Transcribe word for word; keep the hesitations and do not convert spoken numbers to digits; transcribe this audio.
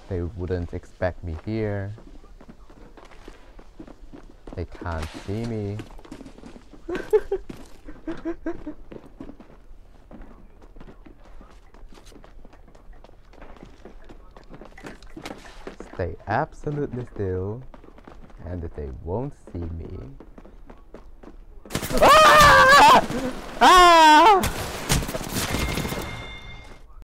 They wouldn't expect me here. They can't see me. Stay absolutely still, and they won't see me. Ah! Ah!